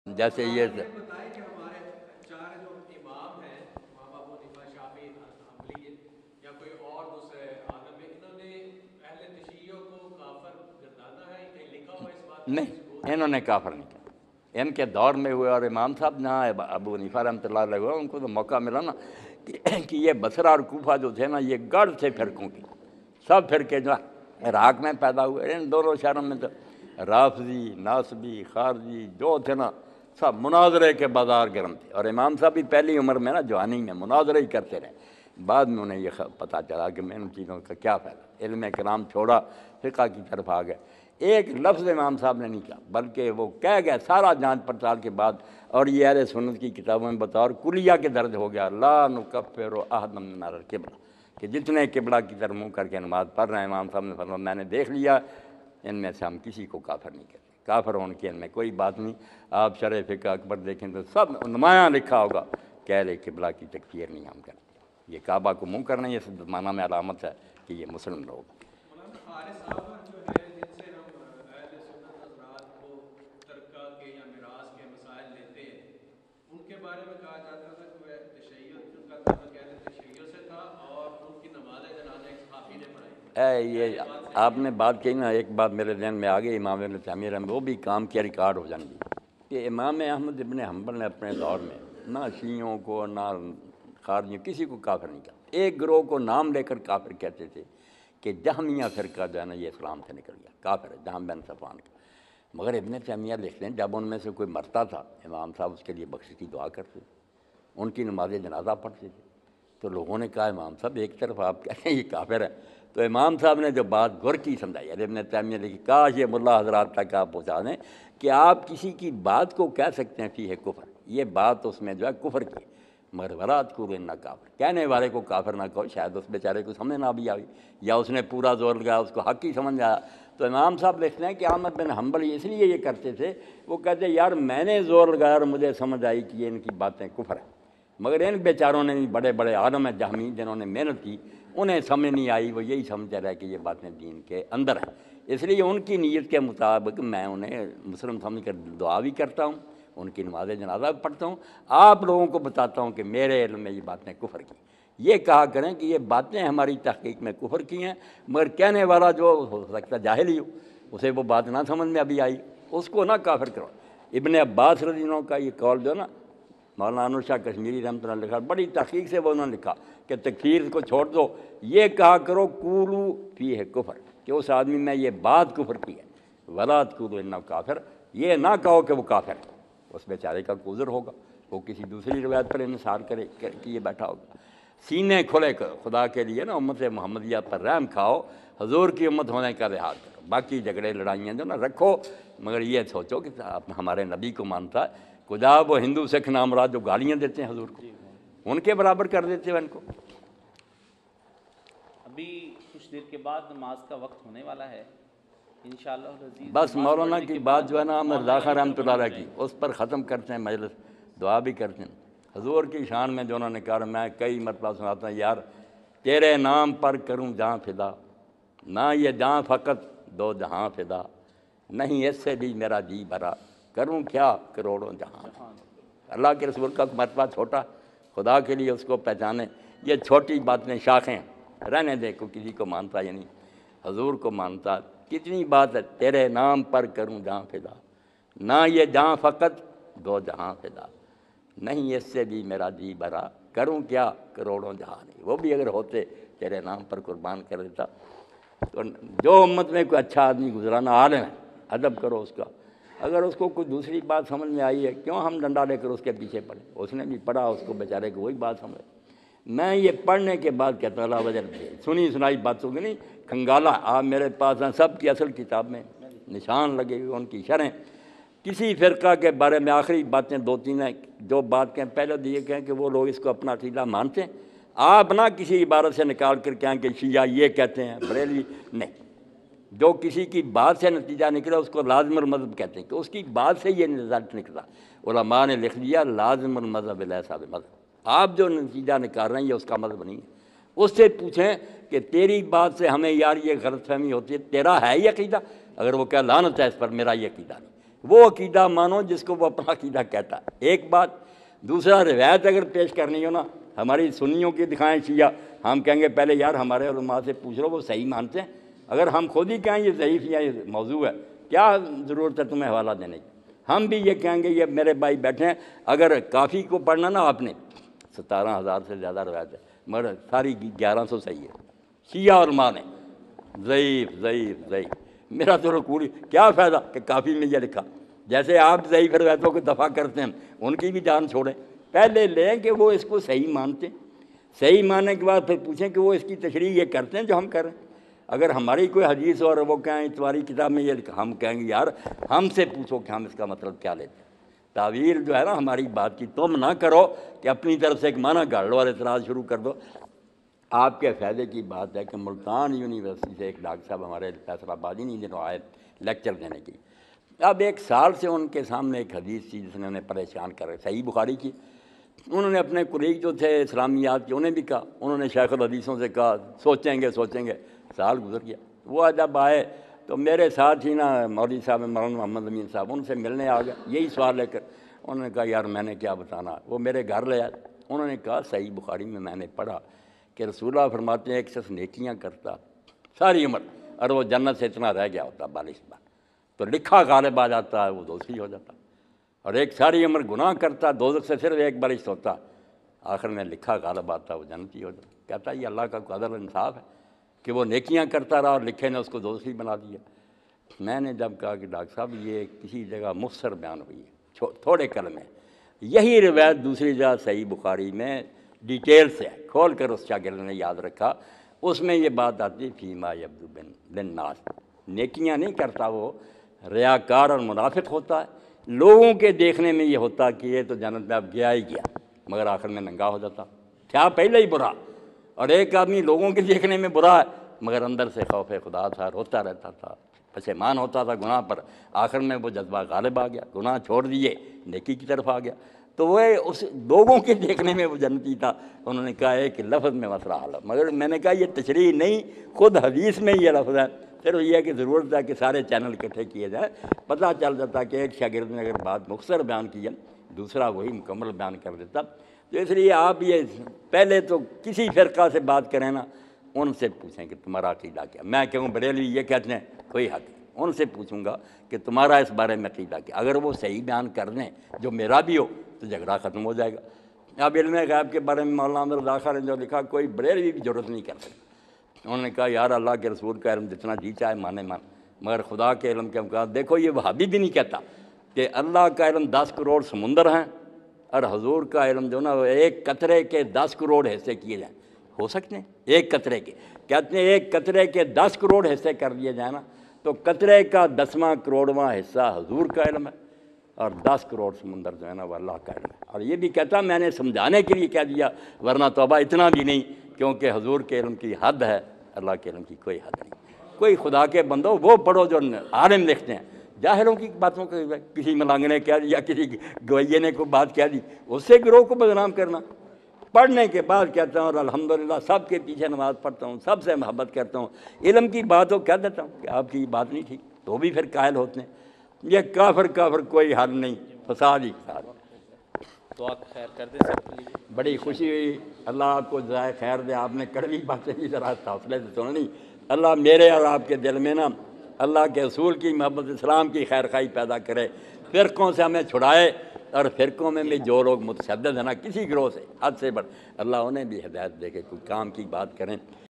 جیسے یہ بتائیں کہ ہمارے چار جو امام ہیں، امام ابو حنیفہ، شافعی، حنبلی یا کوئی اور دوسرے عالم میں، انہوں نے اہل تشیع کو کافر گردانا ہے، کہیں لکھا ہوا اس بات کا کوئی ثبوت؟ انہوں نے کافر نہیں کیا، ان کے دور میں ہوئے، اور امام صاحب جہاں ابو حنیفہ رحمۃ اللہ علیہ ہوئے، ان کو تو موقع ملا نا کہ یہ بصرہ اور کوفہ جو تھے نا، یہ گڑھ تھے فرقوں کی، سب فرقے جو عراق میں پیدا ہوئے، ان دونوں شہروں میں تو رافضی، ناصبی، خارجی جو تھے نا، سب مناظرے کے بازار گرم تھے، اور امام صاحب بھی پہلی عمر میں نا جوانی میں مناظرے ہی کرتے رہے۔ بعد میں انہیں یہ پتہ چلا کہ میں ان چیزوں کا کیا فائدہ، علم کلام چھوڑا، فقہ کی طرف آ گئے۔ ایک لفظ امام صاحب نے نہیں کہا، بلکہ وہ کہہ گئے سارا جانچ پڑتال کے بعد، اور یہ اہل سنت کی کتابوں میں بطور کلیہ کے درج ہو گیا، لا نکفر احدا من القبلہ، کہ جتنے قبلہ کی طرف منہ کر کے نماز پڑھ رہے ہیں، امام صاحب نے فرمایا میں نے دیکھ لیا، ان میں سے ہم کسی کو کافر نہیں کرتے، کافر ہونے کی ان میں کوئی بات نہیں۔ آپ شرح فقہ اکبر دیکھیں تو سب نمایاں لکھا ہوگا کہ اہل قبلہ کی تکفیر نہیں ہم کرتے، یہ کعبہ کو منہ کرنا یہ زمانہ میں علامت ہے کہ یہ مسلم لوگ ہیں۔ مولانا حارث صاحب جو ہے، جن سے ہم اہل سنت حضرات کو ترکہ کے یا میراث کے مسائل لیتے ہیں، ان کے بارے میں کہا جاتا تھا کہ وہ تشیع، ان کا تعلق اہل تشیع سے تھا، اور ان کی نماز جنازہ ایک صحابی نے پڑھائی۔ کیا یہ یہ بات صحیح آپ ہے؟ نے بات کہی نا، ایک بات میرے ذہن میں آ گئی، امام ابن تیمیہ رحمہ، وہ بھی کام کیا ریکارڈ ہو جائیں گی، کہ امام احمد ابن حنبل نے اپنے دور میں نہ شیعوں کو نہ خارجیوں کسی کو کافر نہیں کہا، ایک گروہ کو نام لے کر کافر کہتے تھے کہ جہمیہ فرقہ جو ہے نا یہ اسلام سے نکل گیا، کافر ہے، جہم بن صفوان کا۔ مگر ابن تیمیہ لکھتے ہیں جب ان میں سے کوئی مرتا تھا، امام صاحب اس کے لیے بخشش کی دعا کرتے تھے، ان کی نماز جنازہ پڑھتے تھے، تو لوگوں نے کہا امام صاحب ایک طرف آپ کہتے ہیں یہ کافر ہے، تو امام صاحب نے جو بات غور کی سمجھائی، ابن تیمیہ نے کہا کاش یہ ملا حضرات تک آپ پہنچا دیں کہ آپ کسی کی بات کو کہہ سکتے ہیں فی ہے کفر، یہ بات اس میں جو ہے کفر کی، مگر ولات کو نہ کافر، کہنے والے کو کافر نہ کہو، شاید اس بیچارے کو سمجھ نہ بھی آئی، یا اس نے پورا زور لگایا اس کو حق ہی سمجھ آیا۔ تو امام صاحب لکھتے ہیں کہ احمد بن حنبل اس لیے یہ کرتے تھے، وہ کہتے یار میں نے زور لگایا اور مجھے سمجھ آئی کہ یہ ان کی باتیں کفر ہیں، مگر ان بیچاروں نے بھی بڑے بڑے عالم ہیں جہمی جنہوں نے محنت کی، انہیں سمجھ نہیں آئی، وہ یہی سمجھتے رہے کہ یہ باتیں دین کے اندر ہیں، اس لیے ان کی نیت کے مطابق میں انہیں مسلم سمجھ کر دعا بھی کرتا ہوں، ان کی نماز جنازہ بھی پڑھتا ہوں، آپ لوگوں کو بتاتا ہوں کہ میرے علم میں یہ باتیں کفر کی، یہ کہا کریں کہ یہ باتیں ہماری تحقیق میں کفر کی ہیں، مگر کہنے والا جو ہو سکتا جاہل ہی ہو، اسے وہ بات نہ سمجھ میں ابھی آئی، اس کو نہ کافر کرو۔ ابن عباس رضی اللہ عنہ کا یہ قول جو ہے نا، مولانا انور شاہ کشمیری رحمۃ اللہ علیہ لکھا، بڑی تحقیق سے وہ انہوں نے لکھا کہ تکفیر کو چھوڑ دو، یہ کہا کرو قولو فی ہے کفر، کہ اس آدمی میں یہ بات کفر کی ہے، ولا تقولوا انہ کافر، یہ نہ کہو کہ وہ کافر ہے، اس بیچارے کا عذر ہوگا، وہ کسی دوسری روایت پر انحصار کیے بیٹھا ہوگا۔ سینے کھلے کرو خدا کے لیے نا، امت محمدیہ پر رحم کھاؤ، حضور کی امت ہونے کا لحاظ کرو، باقی جھگڑے لڑائیاں جو نا رکھو، مگر یہ سوچو کہ آپ ہمارے نبی کو مانتا ہے، خدا وہ ہندو سکھ نامراد جو گالیاں دیتے ہیں حضور کو، ان کے برابر کر دیتے ہیں ان کو۔ ابھی کچھ دیر کے بعد نماز کا وقت ہونے والا ہے، انشاءاللہ العزیز بس نماز مولانا پڑھنے کی کے بات بعد جو ہے نا ہم مولانا رضا خان کی رحمۃ طرف اللہ بڑھ علیہ کی، جائیں گے۔ اس پر ختم کرتے ہیں مجلس، دعا بھی کرتے ہیں حضور کی شان میں جو انہوں نے کہا، میں کئی مرتبہ سناتا ہوں، یار تیرے نام پر کروں جہاں فدا، نہ یہ جہاں فقط دو جہاں فدا، نہیں اس سے بھی میرا جی بھرا، کروں کیا کروڑوں جہاں۔ اللہ کے رسول کا مرتبہ چھوٹا، خدا کے لیے اس کو پہچانے، یہ چھوٹی باتیں شاخیں رہنے دے، کو کسی کو مانتا یا نہیں، حضور کو مانتا، کتنی بات ہے، تیرے نام پر کروں جہاں فدا، نہ یہ جہاں فقط دو جہاں فدا، نہیں اس سے بھی میرا جی بھرا، کروں کیا کروڑوں جہاں نہیں، وہ بھی اگر ہوتے تیرے نام پر قربان کر دیتا۔ تو جو امت میں کوئی اچھا آدمی گزرانا عالم ہے، ادب کرو اس کا، اگر اس کو کوئی دوسری بات سمجھ میں آئی ہے، کیوں ہم ڈنڈا لے کر اس کے پیچھے پڑے، اس نے بھی پڑھا، اس کو بیچارے کو وہی بات سمجھ۔ میں یہ پڑھنے کے بعد کہتا ہوں اللہ وجہ سنی سنائی باتوں کی نہیں، کھنگالا آپ میرے پاس ہیں، سب کی اصل کتاب میں نشان لگے ہوئے، ان کی شرح، کسی فرقہ کے بارے میں آخری باتیں دو تین ہیں، جو بات کہیں پہلے تو یہ کہیں کہ وہ لوگ اس کو اپنا عقیدہ مانتے ہیں، آپ نہ کسی عبارت سے نکال کر کہیں کہ شیعہ یہ کہتے ہیں، بریلوی نہیں، جو کسی کی بات سے نتیجہ نکلا اس کو لازم المذہب کہتے ہیں، کہ اس کی بات سے یہ رزلٹ نکلا، علماء نے لکھ دیا لازم المذہب لیس بمذہب، آپ جو نتیجہ نکال رہے ہیں یہ اس کا مذہب نہیں ہے، اس سے پوچھیں کہ تیری بات سے ہمیں یار یہ غلط فہمی ہوتی ہے، تیرا ہے یہ عقیدہ؟ اگر وہ کہ لعنت ہے اس پر، میرا یہ عقیدہ نہیں، وہ عقیدہ مانو جس کو وہ اپنا عقیدہ کہتا ہے، ایک بات۔ دوسرا، روایت اگر پیش کرنی ہو نا، ہماری سنیوں کی دکھائیں شیعہ، ہم کہیں گے پہلے یار ہمارے علماء سے پوچھ لو وہ صحیح مانتے ہیں۔ اگر ہم خود ہی کہیں یہ ضعیف یا یہ موضوع ہے، کیا ضرورت ہے تمہیں حوالہ دینے کی؟ ہم بھی یہ کہیں گے، یہ میرے بھائی بیٹھے ہیں، اگر کافی کو پڑھنا نا آپ نے 17,000 سے زیادہ روایت ہے، مگر ساری 1100 صحیح ہے، شیعہ علماء نے ضعیف ضعیف ضعیف۔ میرا تو رکوع کیا فائدہ کہ کافی میں یہ لکھا؟ جیسے آپ ضعیف روایتوں کو دفع کرتے ہیں، ان کی بھی جان چھوڑیں، پہلے لیں کہ وہ اس کو صحیح مانتے ہیں، صحیح ماننے کے بعد پھر پوچھیں کہ وہ اس کی تشریح یہ کرتے ہیں جو ہم کر رہے ہیں۔ اگر ہماری کوئی حدیث اور وہ کہیں تمہاری کتاب میں یہ لکھا، ہم کہیں گے یار ہم سے پوچھو کہ ہم اس کا مطلب کیا لیتے ہیں۔ تعویل جو ہے نا ہماری بات کی، تم نہ کرو کہ اپنی طرف سے ایک معنی گاڑ لو اور اعتراض شروع کر دو۔ آپ کے فائدے کی بات ہے کہ ملتان یونیورسٹی سے ایک ڈاکٹر صاحب ہمارے فیصل آبادی نہیں دنوں آئے لیکچر دینے کی، اب 1 سال سے ان کے سامنے ایک حدیث تھی جس نے انہیں پریشان کر رہے، صحیح بخاری کی۔ انہوں نے اپنے کولیگ جو تھے اسلامیات کے انہیں بھی کہا، انہوں نے شیخ الحدیثوں سے کہا سوچیں گے، سال گزر گیا۔ وہ جب آئے تو میرے ساتھ ہی نا مولوی صاحب مولانا محمد امین صاحب ان سے ملنے آ گیا یہی سوال لے کر۔ انہوں نے کہا یار میں نے کیا بتانا، وہ میرے گھر لے آئے۔ انہوں نے کہا صحیح بخاری میں نے پڑھا کہ رسول اللہ فرماتے ہیں ایک شخص نیکیاں کرتا ساری عمر اور وہ جنت سے اتنا رہ گیا ہوتا 42 بار، تو لکھا غالب آ جاتا ہے، وہ دوزخی ہو جاتا، اور ایک ساری عمر گناہ کرتا دوزخ سے صرف ایک بارش ہوتا، آخر میں لکھا غالب آتا، وہ جنتی ہو جاتا۔ کہتا ہے یہ اللہ کا قدر انصاف ہے کہ وہ نیکیاں کرتا رہا اور لکھے نے اس کو دوزخی بنا دیا۔ میں نے جب کہا کہ ڈاکٹر صاحب یہ کسی جگہ مختصر بیان ہوئی ہے تھوڑے کلمے، یہی روایت دوسری جگہ صحیح بخاری میں ڈیٹیل سے کھول کر اس شاگرد نے یاد رکھا، اس میں یہ بات آتی فیما یبدو للناس، نیکیاں نہیں کرتا وہ، ریاکار اور منافق ہوتا ہے، لوگوں کے دیکھنے میں یہ ہوتا کہ یہ تو جنت میں اب گیا ہی گیا، مگر آخر میں ننگا ہو جاتا، تھا پہلے ہی برا۔ اور ایک آدمی لوگوں کے دیکھنے میں برا ہے مگر اندر سے خوف خدا تھا، روتا رہتا تھا، پشیمان ہوتا تھا گناہ پر، آخر میں وہ جذبہ غالب آ گیا، گناہ چھوڑ دیے، نیکی کی طرف آ گیا۔ تو وہ اس لوگوں کے دیکھنے میں وہ جنتی تھا۔ انہوں نے کہا ہے کہ لفظ میں مسئلہ حل ہے، مگر میں نے کہا یہ تشریح نہیں، خود حدیث میں یہ لفظ ہے، صرف یہ ہے کہ ضرورت ہے کہ سارے چینل اکٹھے کیے جائیں، پتہ چل جاتا کہ ایک شاگرد نے اگر بات مختصر بیان کی ہے دوسرا وہی مکمل بیان کر دیتا۔ تو اس لیے آپ یہ پہلے تو کسی فرقہ سے بات کریں نا، ان سے پوچھیں کہ تمہارا عقیدہ کیا۔ میں کہوں بریلوی یہ کہتے ہیں کوئی حق نہیں، ان سے پوچھوں گا کہ تمہارا اس بارے میں عقیدہ کیا، اگر وہ صحیح بیان کر دیں جو میرا بھی ہو تو جھگڑا ختم ہو جائے گا۔ اب علم غیب کے بارے میں مولانا رضا خان نے جو لکھا کوئی بریلوی بھی ضرورت نہیں کر سکتا۔ انہوں نے کہا یار اللہ کے رسول کا علم جتنا جی چاہے مانے مگر خدا کے علم کے مقابلے دیکھو یہ وہابی بھی نہیں کہتا کہ اللہ کا علم 10 کروڑ سمندر ہیں اور حضور کا علم جو نا وہ ایک قطرے کے 10 کروڑ حصے کیے جائیں، ہو سکتے ہیں ایک قطرے کے، کہتے ہیں ایک قطرے کے 10 کروڑ حصے کر دیے جائیں نا تو قطرے کا 10واں کروڑواں حصہ حضور کا علم ہے اور 10 کروڑ سمندر جو ہے نا وہ اللہ کا علم ہے۔ اور یہ بھی کہتا میں نے سمجھانے کے لیے کہہ دیا، ورنہ توبہ اتنا بھی نہیں، کیونکہ حضور کے علم کی حد ہے، اللہ کے علم کی کوئی حد نہیں۔ کوئی خدا کے بندو وہ پڑھو جو عالم لکھتے ہیں، جاہلوں کی باتوں کو کسی ملنگ نے کہہ دیا، کسی گویے نے کوئی بات کہہ دی، اس سے گروہ کو بدنام کرنا۔ پڑھنے کے بعد کہتا ہوں اور الحمدللہ سب کے پیچھے نماز پڑھتا ہوں، سب سے محبت کرتا ہوں، علم کی بات ہو کہہ دیتا ہوں کہ آپ کی بات نہیں ٹھیک، تو بھی پھر قائل ہوتے ہیں۔ یہ کافر کوئی حل نہیں، فساد ہی فساد۔ دعا خیر کر دیں سب کے لیے۔ بڑی خوشی ہوئی، اللہ آپ کو جزائے خیر دے، آپ نے کڑوی باتیں بھی ذرا حوصلے سے سننی۔ اللہ میرے اور آپ کے دل میں نا اللہ کے رسول کی محبت، اسلام کی خیر خواہی پیدا کرے، فرقوں سے ہمیں چھڑائے، اور فرقوں میں بھی جو لوگ متشدد ہیں نا کسی گروہ سے حد سے بڑھ، اللہ انہیں بھی ہدایت دے کے کوئی کام کی بات کریں۔